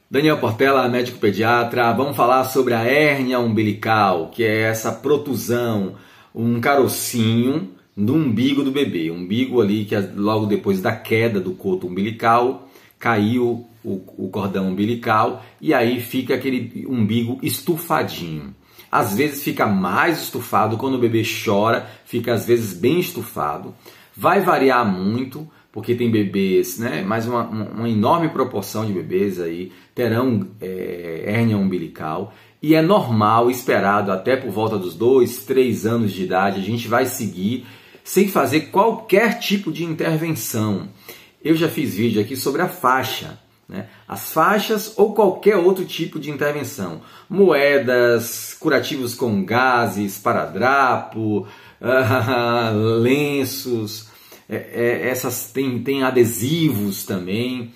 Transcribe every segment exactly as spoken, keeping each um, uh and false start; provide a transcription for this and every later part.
Daniel Portela, médico pediatra. Vamos falar sobre a hérnia umbilical, que é essa protusão, um carocinho no umbigo do bebê. Umbigo ali que logo depois da queda do coto umbilical, caiu o, o cordão umbilical e aí fica aquele umbigo estufadinho. Às vezes fica mais estufado, quando o bebê chora, fica às vezes bem estufado. Vai variar muito, porque tem bebês, né, mas uma, uma enorme proporção de bebês aí terão é, hérnia umbilical. E é normal, esperado até por volta dos dois, três anos de idade, a gente vai seguir sem fazer qualquer tipo de intervenção. Eu já fiz vídeo aqui sobre a faixa, né? As faixas ou qualquer outro tipo de intervenção. Moedas, curativos com gases, esparadrapo, uh, lenços, é, é, essas tem, tem adesivos também.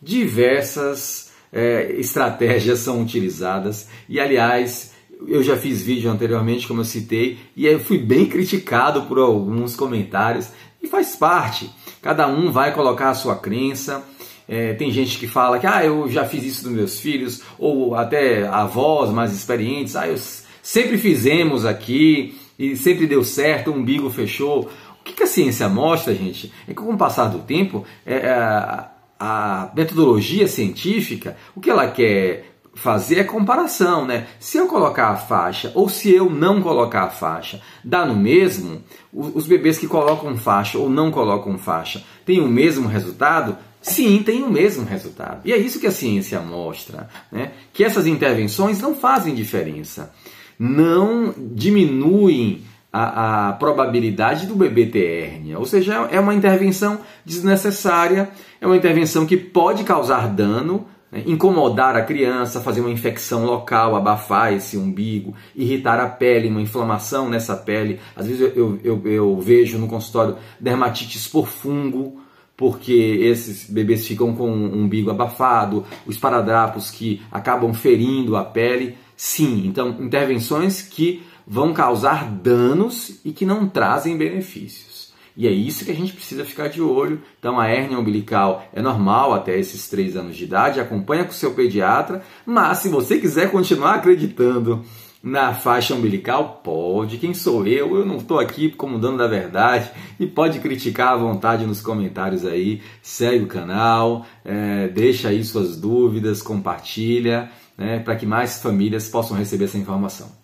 Diversas é, estratégias são utilizadas e, aliás, eu já fiz vídeo anteriormente, como eu citei, e eu fui bem criticado por alguns comentários, e faz parte. Cada um vai colocar a sua crença. É, tem gente que fala que ah, eu já fiz isso dos meus filhos, ou até avós mais experientes, ah, eu sempre fizemos aqui e sempre deu certo, o umbigo fechou. O que, que a ciência mostra, gente, é que com o passar do tempo, é, a, a metodologia científica, o que ela quer fazer é comparação, né? Se eu colocar a faixa ou se eu não colocar a faixa, dá no mesmo? Os bebês que colocam faixa ou não colocam faixa têm o mesmo resultado? Sim, tem o mesmo resultado. E é isso que a ciência mostra, né? Que essas intervenções não fazem diferença, não diminuem a, a probabilidade do bebê ter hérnia. Ou seja, é uma intervenção desnecessária, é uma intervenção que pode causar dano, né? Incomodar a criança, fazer uma infecção local, abafar esse umbigo, irritar a pele, uma inflamação nessa pele. Às vezes eu, eu, eu vejo no consultório dermatites por fungo, porque esses bebês ficam com o umbigo abafado, os esparadrapos que acabam ferindo a pele. Sim, então intervenções que vão causar danos e que não trazem benefícios. E é isso que a gente precisa ficar de olho. Então a hérnia umbilical é normal até esses três anos de idade, acompanha com o seu pediatra, mas se você quiser continuar acreditando na faixa umbilical, pode. Quem sou eu? Eu não estou aqui como dono da verdade, e pode criticar à vontade nos comentários aí. Segue o canal, é, deixa aí suas dúvidas, compartilha, né, para que mais famílias possam receber essa informação.